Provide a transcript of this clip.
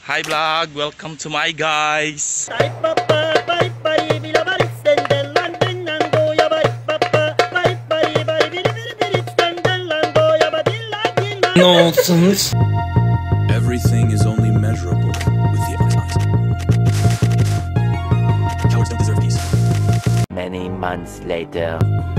Hi vlog, welcome to my guys. Nonsense. Everything is only measurable with the eyes. Cowards don't deserve peace. Many months later.